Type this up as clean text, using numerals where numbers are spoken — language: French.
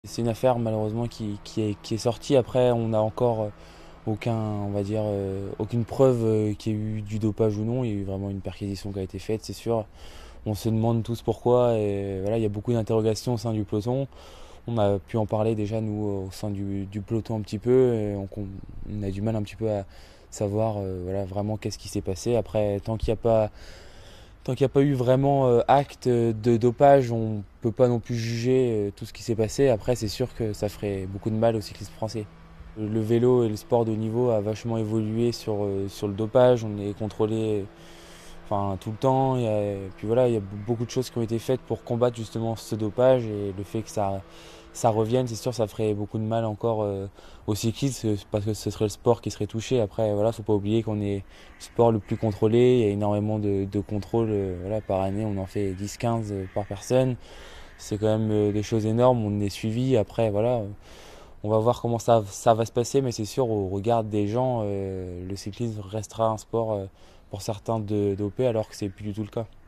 C'est une affaire malheureusement qui est sortie. Après, on n'a encore on va dire, aucune preuve qu'il y ait eu du dopage ou non. Il y a eu vraiment une perquisition qui a été faite, c'est sûr. On se demande tous pourquoi et voilà, il y a beaucoup d'interrogations au sein du peloton. On a pu en parler déjà nous au sein du peloton un petit peu. Et on a du mal un petit peu à savoir voilà, vraiment qu'est-ce qui s'est passé. Après, tant qu'il n'y a pas eu vraiment acte de dopage, on ne peut pas non plus juger tout ce qui s'est passé. Après, c'est sûr que ça ferait beaucoup de mal aux cyclistes français. Le vélo et le sport de haut niveau a vachement évolué sur le dopage. On est contrôlé enfin, tout le temps. Puis voilà, il y a beaucoup de choses qui ont été faites pour combattre justement ce dopage et le fait que ça revienne, c'est sûr, ça ferait beaucoup de mal encore aux cyclistes parce que ce serait le sport qui serait touché. Après, voilà, faut pas oublier qu'on est le sport le plus contrôlé. Il y a énormément de contrôles. Voilà, par année, on en fait 10-15 par personne. C'est quand même des choses énormes. On est suivi. Après, voilà, on va voir comment ça va se passer, mais c'est sûr, au regard des gens, le cyclisme restera un sport pour certains dopé alors que c'est plus du tout le cas.